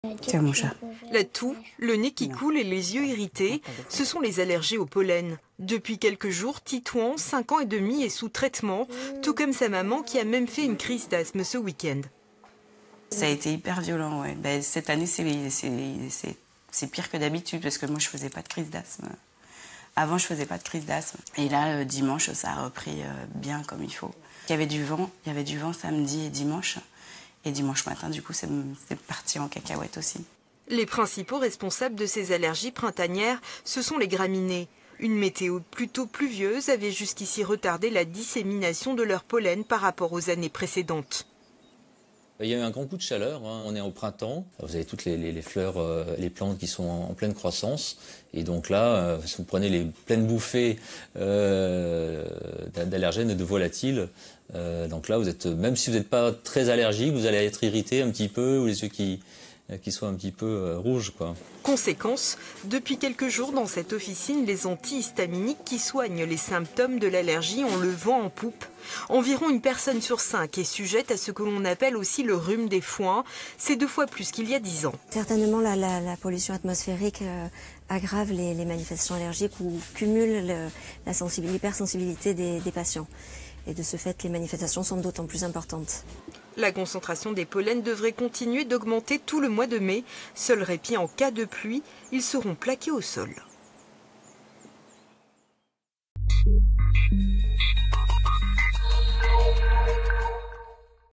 Tiens mon chat. La toux, le nez qui coule et les yeux irrités, ce sont les allergies au pollen. Depuis quelques jours, Titouan, 5 ans et demi, est sous traitement, tout comme sa maman qui a même fait une crise d'asthme ce week-end. Ça a été hyper violent, ouais. Ben, cette année, c'est pire que d'habitude parce que moi, je faisais pas de crise d'asthme. Avant, je faisais pas de crise d'asthme. Et là, dimanche, ça a repris bien comme il faut. Il y avait du vent samedi et dimanche. Et dimanche matin, du coup, c'est parti en cacahuète aussi. Les principaux responsables de ces allergies printanières, ce sont les graminées. Une météo plutôt pluvieuse avait jusqu'ici retardé la dissémination de leur pollen par rapport aux années précédentes. Il y a eu un grand coup de chaleur, hein. On est au printemps, vous avez toutes les fleurs, les plantes qui sont en pleine croissance. Et donc là, si vous prenez les pleines bouffées d'allergènes et de volatiles, donc là, même si vous n'êtes pas très allergique, vous allez être irrité un petit peu, ou les yeux qui sont un petit peu rouges, quoi. Conséquence, depuis quelques jours dans cette officine, les antihistaminiques qui soignent les symptômes de l'allergie ont le vent en poupe. Environ une personne sur 5 est sujette à ce que l'on appelle aussi le rhume des foins. C'est 2 fois plus qu'il y a 10 ans. Certainement, la pollution atmosphérique aggrave les manifestations allergiques ou cumule l'hypersensibilité des patients. Et de ce fait, les manifestations sont d'autant plus importantes. La concentration des pollens devrait continuer d'augmenter tout le mois de mai. Seul répit en cas de pluie, ils seront plaqués au sol.